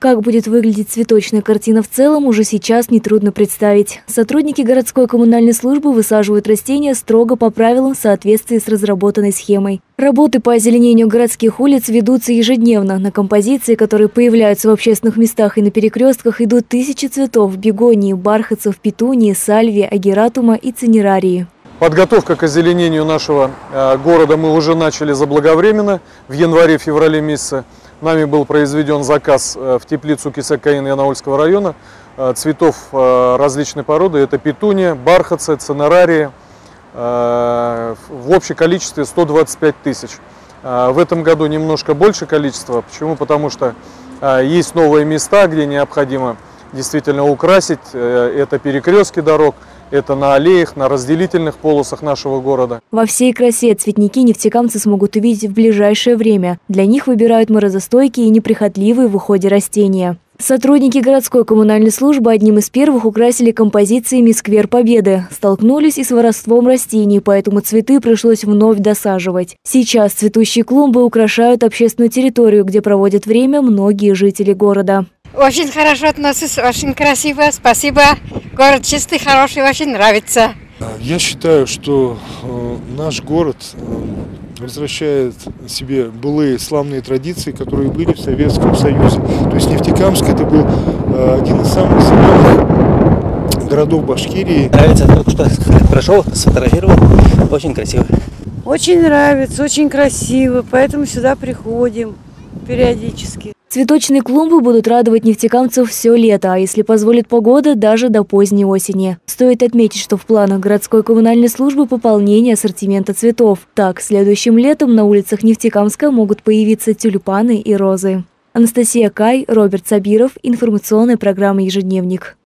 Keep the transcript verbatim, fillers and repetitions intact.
Как будет выглядеть цветочная картина в целом, уже сейчас нетрудно представить. Сотрудники городской коммунальной службы высаживают растения строго по правилам в соответствии с разработанной схемой. Работы по озеленению городских улиц ведутся ежедневно. На композиции, которые появляются в общественных местах и на перекрестках, идут тысячи цветов – бегонии, бархатцев, петунии, сальвии, агератума и цинерарии. Подготовка к озеленению нашего э, города мы уже начали заблаговременно, в январе-феврале месяце. Нами был произведен заказ э, в теплицу Кисакаин Янаульского района э, цветов э, различной породы. Это петуния, бархатцы, цинерарии. Э, в общем количестве сто двадцать пять тысяч. Э, в этом году немножко больше количества. Почему? Потому что э, есть новые места, где необходимо действительно украсить. Э, это перекрестки дорог. Это на аллеях, на разделительных полосах нашего города. Во всей красе цветники нефтекамцы смогут увидеть в ближайшее время. Для них выбирают морозостойкие и неприхотливые в уходе растения. Сотрудники городской коммунальной службы одним из первых украсили композициями сквер Победы. Столкнулись и с воровством растений, поэтому цветы пришлось вновь досаживать. Сейчас цветущие клумбы украшают общественную территорию, где проводят время многие жители города. Очень хорошо относятся, очень красиво, спасибо. Город чистый, хороший, очень нравится. Я считаю, что э, наш город э, возвращает себе былые славные традиции, которые были в Советском Союзе. То есть Нефтекамск это был э, один из самых современных городов Башкирии. Нравится, что прошел, сфотографировал, очень красиво. Очень нравится, очень красиво, поэтому сюда приходим периодически. Цветочные клумбы будут радовать нефтекамцев все лето, а если позволит погода, даже до поздней осени. Стоит отметить, что в планах городской коммунальной службы пополнение ассортимента цветов. Так, следующим летом на улицах Нефтекамска могут появиться тюльпаны и розы. Анастасия Кай, Роберт Сабиров. Информационная программа «Ежедневник».